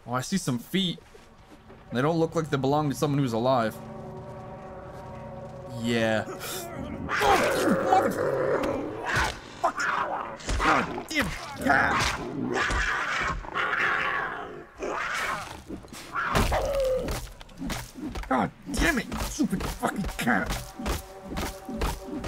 Oh, I see some feet. They don't look like they belong to someone who's alive. Yeah. God damn cat! God damn it, stupid fucking cat!